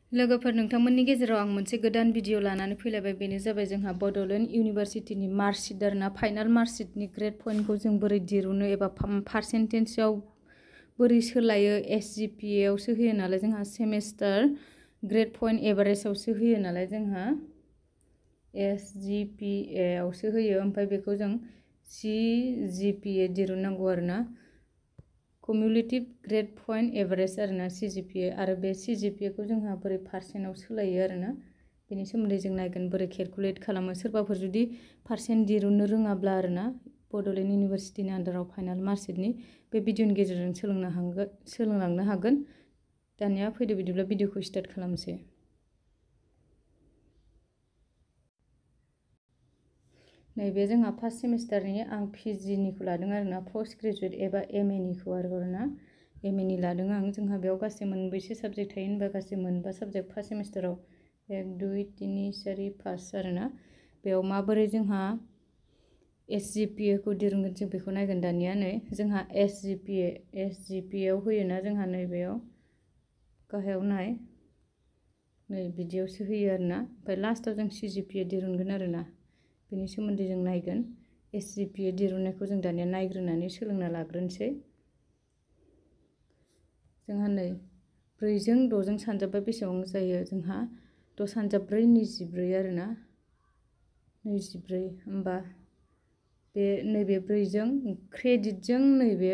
लोगोफोर नोंथांमोननि गेजेराव आं मोनसे गोदान भिडिअ लानानै फैलायबाय बेनो जाबाय जोंहा बड'लेण्ड इउनिभारसिटिनि मार्कशीट आरोना फाइनाल मार्कशीटनि ग्रेड पॉइंटखौ जों बोरै दिरुनो एबा पार्सेन्टेजआव बोरै सोलायो SGPA आवसो होयो नालाय जोंहा सेमेस्टार ग्रेड पॉइंट एभारेजआवसो होयो नालाय जोंहा SGPA आवसो होयो ओमफ्राय बेखौ जों CGPA दिरुननांगौ आरोना कम्युलेटिभ ग्रेड पॉइंट एभारेज आरोना CGPA आरो बे CGPA खौ जोंहा बोरै पार्सेन्टआव सोलायो आरोना बेनि सोमोन्दै जों नायगोन बोरै केलकुलेट खालामो सोरबाफोर जुदि पार्सेन्ट दिरुननो रोङाब्ला आरोना बड'लेण्ड इउनिभारसिटिनि आन्दाराव फाइनाल मार्कशीटनि बे भिडिअनि गेजेरजों सोलोंलांनो हागोन। दानिया फैदो बिदिब्ला भिडिअखौ स्टार्ट खालामसै। नैबे जोंहा फार्स्ट सेमिस्टारनि आं PG-निखौ लादों आरोना पोस्ट ग्रेजुवेट एबा MA-निखौ आरोना MA-नि लादों आं। जोंहा बेयाव गासै मोनबेसे साबजेक्ट थायो होनबा गासै मोनबा साबजेक्ट फार्स्ट सेमिस्टाराव 1 2 3 4 5 आरोना बेयाव माबोरै जोंहा SGPA खौ दिरुनगोन जों बेखौ नायगोन। दानिया नै जोंहा SGPA आव होयोना जोंहा नैबेयाव गाहायाव नाय नै बिदियावसो होयो आरोना ओमफ्राय लास्टआव जों CGPA दिरुनगोन आरोना बेनि सोमोन्दै जों नायगोन। SGPA दिरुननायखौ जों दानिया नायग्रोनानै सोलोंना लाग्रोनोसै। जोंहा नै 4 जों 6 जों सानजाबबा बेसेबां जायो जोंहा 6 सानजाब 4 24 आरोना 24 होमबा बे नैबे 4 जों क्रेडिटजों नैबे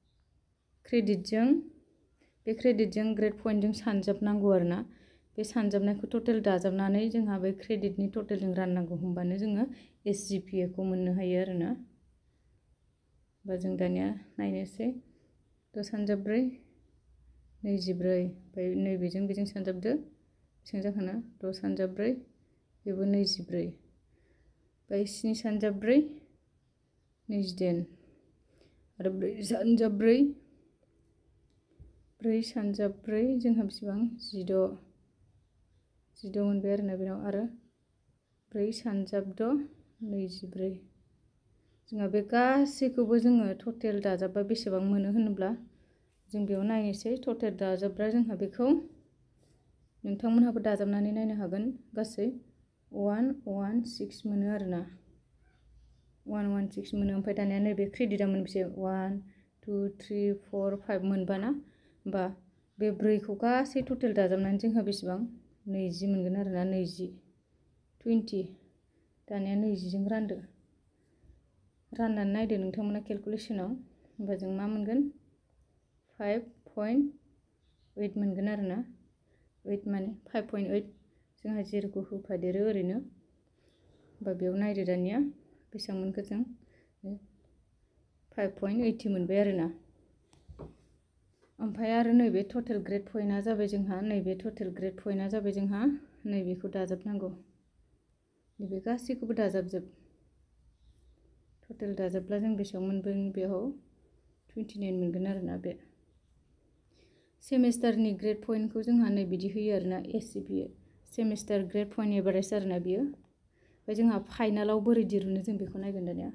क्रेडिटजों ग्रेड पॉइन्टजों सानजाबनांगौ आरोना बे सानजाबनायखौ टटेल दाजाबनानै जोंहा बे क्रेडिटनि टटेलजों राननांगौ होमबानो जोङो SGPA खौ मोननो हायो आरोना। होमबा जों दानिया नायनोसै 6 सानजाब 4 24 ओमफ्राय नैबेजों बेजों सानजाबदो बेसेबां जाखोना 6 सानजाब 4 बेबो 24 ओमफ्राय 7 सानजाब 4 28 आरो 4 सानजाब 4 जोंहा बेसेबां 16 मोनबाय आरोना बेनाव आरो 4 सानजाब 6 24 जोंहा बे गासैखौबो जोङो टटेल दाजाबबा बेसेबां मोनो होनोब्ला जों बेयाव नायनोसै टटेल दाजाबब्ला जोंहा बेखौ नोंथांमोनहाबो दाजाबनानै नायनो हागोन गासै 116 मोनो आरोना 116 मोनो। ओमफ्राय दानिया नैबे क्रेडिटआ मोनबेसे 1 2 3 4 5 मोनबाना होमबा बे 4 खौ गासै टटेल दाजाबनानै जोंहा बेसेबां 20 मोनगोन आरोना 20 दानिया 20 जों राननानै नायदो नोंथांमोना केलकुलेसनाव होमबा जों मा मोनगोन 5.8 मोनगोन आरोना 8 माने 5.8 जोंहा 0खौ होफादेरो ओरैनो होमबा बेयाव नायदो दानिया बेसेबां मोनखो जों 5.80 मोनबाय आरोना। ओमफ्राय आरो नैबे टटेल ग्रेड पॉइन्टआ जाबाय जोंहा नैबे टटेल ग्रेड पॉइन्टआ जाबाय जोंहा नैबेखौ दाजाबनांगौ नैबे गासैखौबो दाजाबजोब टटेल दाजाबब्ला जों बेसेबां मोनगोन बेयाव 29 मोनगोन आरोना। बे सेमेस्टारनि ग्रेड पॉइन्टखौ जोंहा नै बिदि होयो आरोना SGPA semester grade point average आरोना बियो। ओमफ्राय जोंहा फाइनालाव बोरै दिरुनो जों बेखौ नायगोन दानिया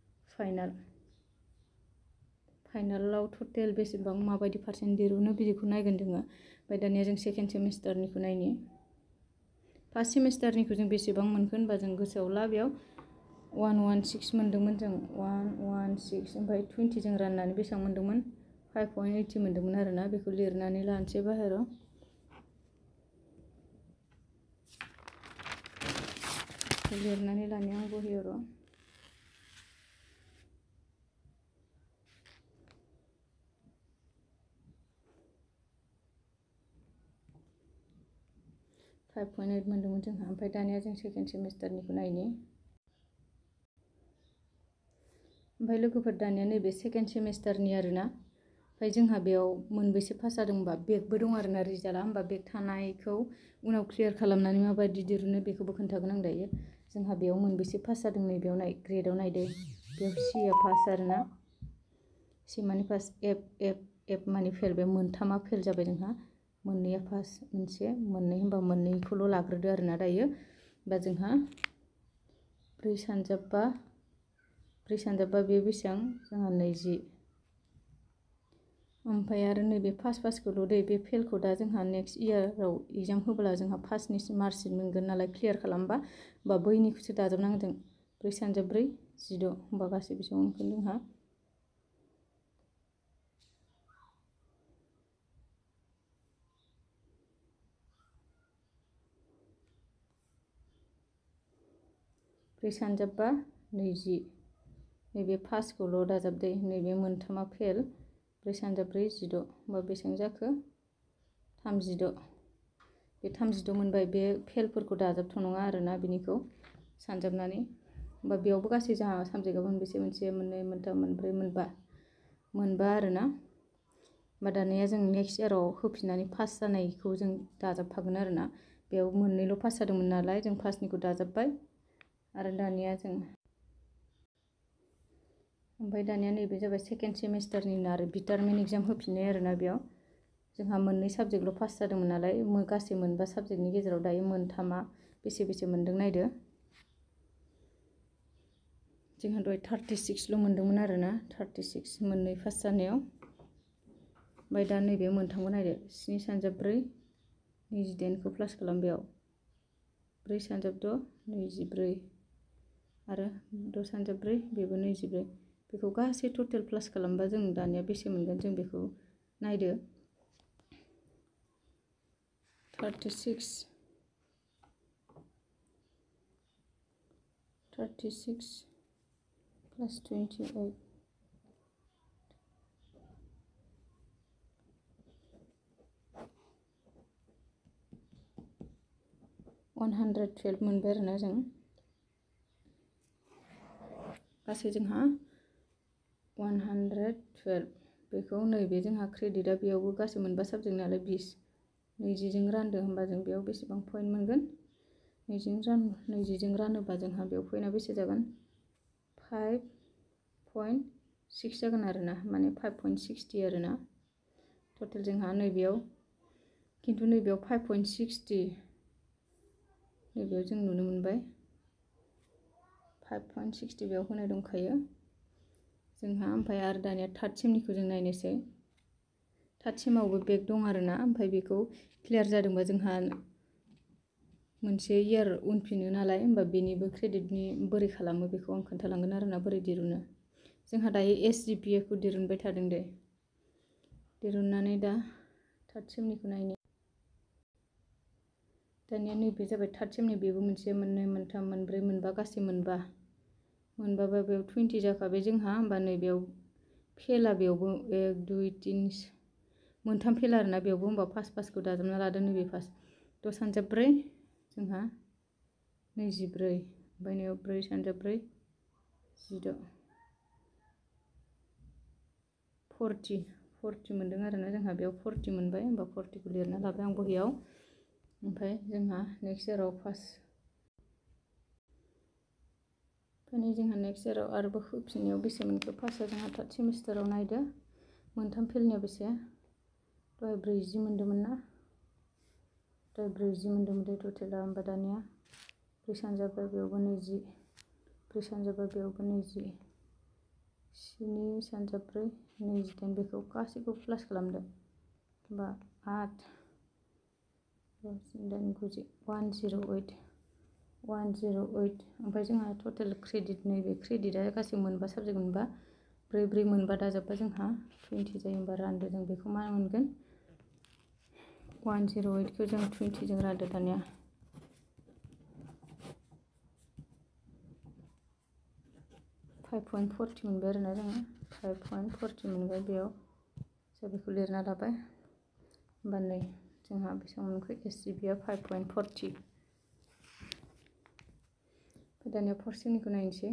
फाइनालाव टटेल बेसेबां माबायदि पार्सेन्ट दिरुनो बिदिखौ नायगोन जोङो। ओमफ्राय दानिया जों सेकेन्ड सेमिस्टारनिखौ नायनि फार्स्ट सेमिस्टारनिखौ जों बेसेबां मोनखो होनबा जों गोसोआव ला बेयाव 116 मोनदोंमोन जों 116 ओमफ्राय 20 जों राननानै बेसेबां मोनदोंमोन 5.80 मोनदोंमोन आरोना बेखौ लिरनानै लानोसै बाहेराव लिरनानै लानो आं बहियाव र' .8 मोनदोंमोन जोंहा। ओमफ्राय दानिया जों सेकेन्ड सेमिस्टारनिखौ नायनि ओमफ्राय लोगोफोर दानिया नैबे सेकेन्ड सेमिस्टारनि आरोना ओमफ्राय जोंहा बेयाव मोनबेसे पास जादों होनबा बेगबो दं आरोना रिजाल्टआ होमबा बेग थानायखौ उनाव क्लियार खालामनानै माबायदि दिरुनो बेखौबो खोन्थागोन आं दायो। जोंहा बेयाव मोनबेसे पास जादों नैबेयाव नाय ग्रेडआव नायदो बेयाव Cआ पास आरोना C माने पास F माने फेल बे मोनथामा फेल जाबाय जोंहा मोननैया पास मोनसे मोननै होनबा मोननैखौल' लाग्रोदो आरोना दायो। होमबा जोंहा 4 सानजाबबा बे बेसेबां जोंहा 20 ओमफ्राय आरो नैबे फार्स्टखौल' दै बे फेलखौ दा जोंहा नेक्स्ट इयाराव एग्जाम होब्ला जोंहा फार्स्टनि मार्कशीट मोनगोन नालाय क्लियार खालामबा होमबा बैनिखौसो दाजाबनांगोन 4 × 4 = 16 होमबा गासै बेसेबां मोनगोन जोंहा 4 × 4 = 20 नैबे फार्स्टखौल' दाजाबदो नैबे मोनथामा फेल 4 × 4 = 16 होमबा बेसेबां जाखो 36 बे 36 मोनबाय बे फेलफोरखौ दाजाबथ'नाङा आरोना बिनिखौ सानजाबनानै होमबा बेयावबो गासै जोंहा साबजेक्टआ मोनबेसे 1 2 3 4 मोनबा आरोना होमबा दानिया जों नेक्स्ट इयाराव होफिननानै पास जानायखौ जों दाजाबफागोन आरोना बेयाव मोननैल' पास जादोंमोन नालाय जों पासनिखौ दाजाबबाय आरो दानिया जों ओमफ्राय दानिया नैबे जाबाय सेकेन्ड सेमिस्टारनि आरो बिटारमेन्ट एग्जाम होफिननाय आरोना बेयाव जोंहा मोननै साबजेक्टल' पास जादोंमोन नालाय गासै मोनबा साबजेक्टनि गेजेराव दायो मोनथामा बेसे मोनदों नायदो जोंहा दहाय 36ल' मोनदोंमोन आरोना 36 मोननै पास जानायाव ओमफ्राय दा नैबे मोनथामखौ नायदो 7 × 4 = 28खौ प्लास खालाम बेयाव 4 × 6 = 24 आरो 6 × 4 बेबो 24 बेखौ गासै टटेल प्लास खालामबा जों दानिया बेसे मोनगोन जों बेखौ नायदो 36 + 28 112 मोनबाय आरोना जों गासै जोंहा 112 बेखौ नैबे जोंहा क्रेडिटआ बेयावबो गासै मोनबा साबजेक्ट नालाय 20 20जों रानदो होमबा जों बेयाव बेसेबां पइन्ट मोनगोन 20जों रानोबा जोंहा बेयाव पइन्टआ बेसे जागोन 5.6 जागोन आरोना माने 5.60 आरोना टटेल जोंहा नैबेयाव खिन्थु नैबेयाव 5.60 नैबेयाव जों नुनो मोनबाय 5.60 बेयाव होनाय दंखायो जोंहा ओमफ्राय आरो दानिया थार्ड सेमनिखौ जों नायनोसै थार्ड सेमावबो बेक दं आरोना ओमफ्राय बेखौ क्लियार जादोंबा जोंहा मोनसे इयार उनफिनो नालाय होमबा बेनिबो क्रेडिटनि बोरै खालामो बेखौ आं खोन्थालांगोन आरोना बोरै दिरुनो जोंहा दायो SGPA खौ दिरुनबाय थादों दे दिरुननानै दा थार्ड सेमनिखौ नायनो दानिया नैबे जाबाय थार्ड सेमनि बेबो मोनसे 1 2 3 4 मोनबा गासै मोनबाबा बेयाव 20 जाखाबाय जोंहा होमबा नैबेयाव फेला बेयावबो 1 2 3 मोनथाम फेल आरोना बेयावबो होमबा फार्स्टखौ दाजाबना लादो नैबे फार्स्ट 6 × 4 जोंहा 24 ओमफ्राय नैयाव 4 × 4 = 16 40 मोनदों आरोना जोंहा बेयाव 40 मोनबाय होमबा 40खौ लिरना लाबाय आं बहियाव ओमफ्राय जोंहा नेक्स्ट इयाराव पास फैनाय जोंहा नेक्स्ट इयाराव आरोबाव होफिननायाव बेसे मोनखो पासआ जोंहा थार्ड सेमिस्टाराव नायदो मोनथाम फेलनियाव बेसे दहाय 40 मोनदोंमोन ना दहाय 40 मोनदोंमोन दे टटेला होमबा दानिया 4 × 4 बेयावबो 20 4 × 4 बेयावबो 20 7 × 4 28 बेखौ गासैखौ प्लास खालामदो होमबा 8 9 108 ओमफ्राय जोंहा टटेल क्रेडिट नैबे क्रेडिटआ गासै मोनबा साबजेक्ट मोनबा 4 मोनबा दाजाबबा जोंहा 20 जायो होमबा रानदो जों बेखौ मा मोनगोन 108खौ जों 20जों रानदो दानिया $5.40 मोनबाय आरोना जोङो 5.40 मोनबाय बेयाव जों बेखौ लिरना लाबाय होमबा नै जोंहा बेसेबां मोनखो SGPA 5.40 दानिया फर्थ सेमनिखौ नायनोसै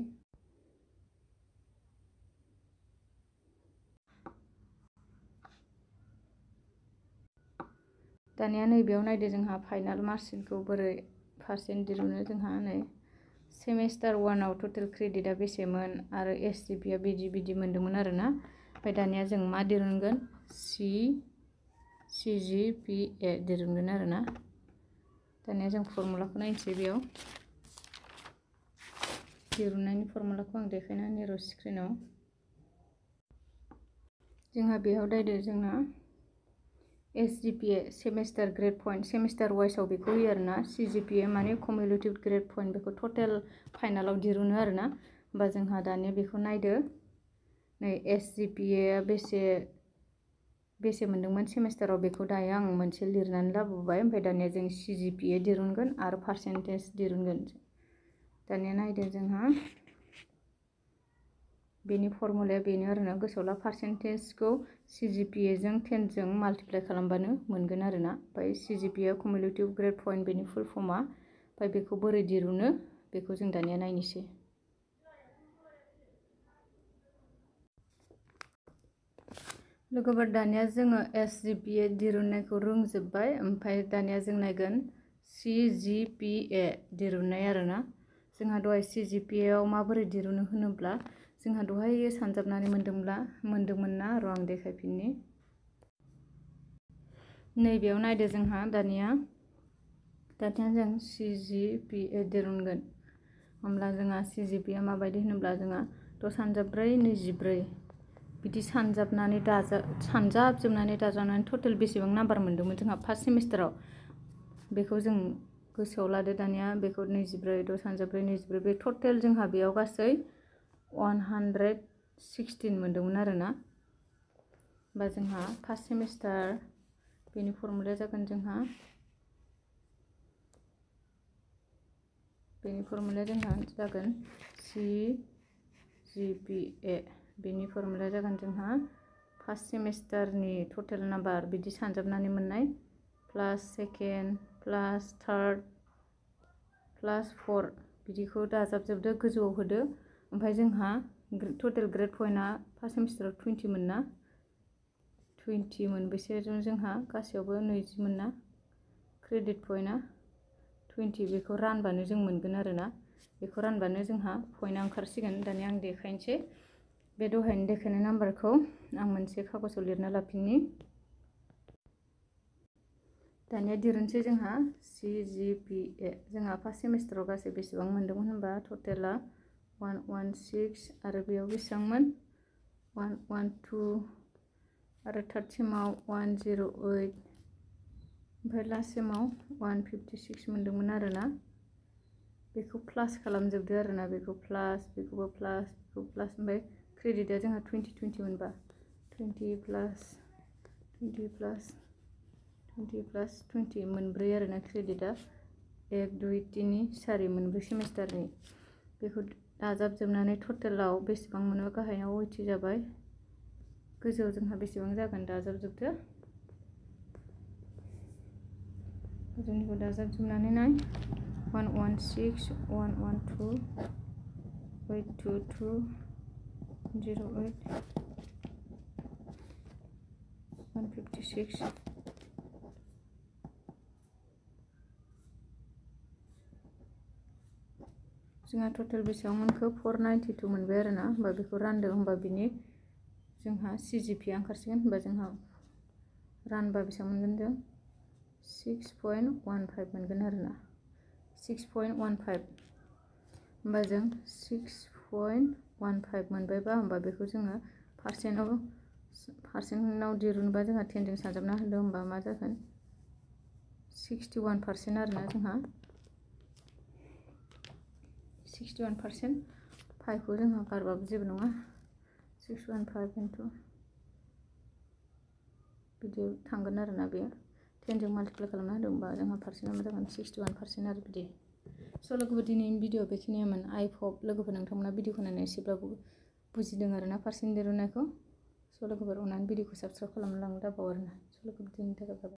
दानिया नैबेयाव नायदो जोंहा फाइनाल मार्कशीटखौ बोरै पार्सेन्ट दिरुनो जोंहा नै सेमिस्टार 1आव टटेल क्रेडिटआ बेसेमोन आरो SGPA बिदि मोनदोंमोन आरोना ओमफ्राय दानिया जों मा दिरुनगोन CGPA दिरुनगोन आरोना दानिया जों फर्मुलाखौ नायनोसै बेयाव दिरुननायनि फर्मुलाखौ आं देखायना होनि र' स्क्रिनाव जोंहा बेयाव दायदो जोंना SGPA semester grade point semester वाइसआव बेखौ होयो आरोना CGPA माने कम्युलेटिभ ग्रेड पॉइंट बेखौ टटेल फाइनालाव दिरुनो आरोना होमबा जोंहा दानिया बेखौ नायदो नै SGPA बेसे मोनदोंमोन सेमिस्टाराव बेखौ दायो आं मोनसे लिरनानै लाबोबाय ओमफ्राय दानिया जों CGPA दिरुनगोन आरो पार्सेन्टेज दिरुनगोन दानिया नायदो जोंहा बेनि फर्मुलाया बेनो आरोना गोसोआव ला पार्सेन्टेजखौ CGPA जों 10 जों माल्टिप्लाइ खालामबानो मोनगोन आरोना ओमफ्राय CGPA कम्युलेटिभ ग्रेड पॉइंट बेनि फुल फर्मआ ओमफ्राय बेखौ बोरै दिरुनो बेखौ जों दानिया नायनोसै लोगोफोर दानिया जोङो SGPA दिरुननायखौ रोंजोबबाय ओमफ्राय दानिया जों नायगोन CGPA दिरुननाय आरोना जोंहा दहाय CGPA आव माबोरै दिरुनो होनोब्ला जोंहा दहाय सानजाबनानै मोनदोंमोन ना र' आं देखायफिननि नैबेयाव नायदो जोंहा दानिया जों CGPA दिरुनगोन होमब्ला जोंहा CGPA माबायदि होनोब्ला जोंहा 10 सानजाब 24 बिदि सानजाबजोबनानै दाजाबनानै टटेल बेसेबां नाम्बार मोनदोंमोन जोंहा फार्स्ट सेमिस्टाराव बेखौ जों गोसोआव लादो दानिया बेखौ 24 10 सानजाब 24 बे टटेल जोंहा बेयाव गासै 116 मोनदोंमोन आरोना होमबा जोंहा फार्स्ट सेमिस्टार बेनि फर्मुलाया जागोन जोंहा CGPA बेनि फर्मुलाया जागोन जोंहा फार्स्ट सेमिस्टारनि टटेल नाम्बार बिदि सानजाबनानै मोननाय प्लास सेकेन्ड प्लास थार्ड प्लास 4 बिदिखौ दाजाबजोबदो गोजौआव होदो ओमफ्राय जोंहा टटेल ग्रेड पॉइन्टआ फार्स्ट सेमिस्टाराव 20 मोन ना 20 मोन बिसोरजों जोंहा गासैयावबो 20 मोन ना क्रेडिट पॉइन्टआ 20 बेखौ रानबानो जों मोनगोन आरोना बेखौ रानबानो जोंहा पॉइन्टआ ओंखारसिगोन दानिया आं देखायनोसै बे दहायनो देखायनाय नाम्बारखौ आं मोनसे कागजाव लिरना लाफिननि दानिया दिरुनसै जोंहा CGPA जोंहा फार्स्ट सेमिस्टाराव गासै बेसेबां मोनदोंमोन होनबा टटेला 116 आरो बेयाव बेसेबांमोन 112 आरो थार्ड सेमाव 108 ओमफ्राय लास्ट सेमाव 156 मोनदोंमोन आरोना बेखौ प्लास खालामजोबदो आरोना बेखौ प्लास बेखौबो प्लास ओमफ्राय क्रेडिटआ जोंहा 20 मोनबा 20 प्लास 20 मोनब्रै आरोना क्रेडिटआ 1 2 3 4 मोनब्रै सेमिस्टारनि बेखौ दाजाबजोबनानै टटेलाव बेसेबां मोनो गाहायाव 80 जाबाय गोजौआव जोंहा बेसेबां जागोन दाजाबजोबदो गोजौनिखौ दाजाबजोबनानै नाय 116 112 822 08 156 जोंहा टटेल बेसेबां मोनखो 492 मोनबाय आरोना होमबा बेखौ रानदो होमबा बिनि जोंहा CGPA ओंखारसिगोन होमबा जोंहा रानबा बेसेबां मोनगोन जों 6.15 मोनगोन आरोना 6.15 होमबा जों 6.15 मोनबायबा होमबा बेखौ जोङो पार्सेन्टआव दिरुनबा जोंहा 10 जों सानजाबना होदो होमबा मा जागोन 61% आरोना जोंहा 61% 5 खौ जोंहा गारबाबो जेबो नङा 615 into बिदियाव थांगोन आरोना बेयो 10 जों माल्टिप्लाइ खालामना होदों होमबा जोंहा पार्सेन्टआ मा जागोन 61% आरो बिदि स' लोगोफोर दिनैनि भिडिअ बेखिनियामोन आई होप लोगोफोर नोंथांमोना भिडिअखौ नायनानै एसेब्लाबो बुजिदों आरोना पार्सेन्ट दिरुननायखौ स' लोगोफोर अननानै भिडिअखौ साबस्क्राइब खालामना लांनो दाबाव आरोना स' लोगोफोर दिनैनि थाखाय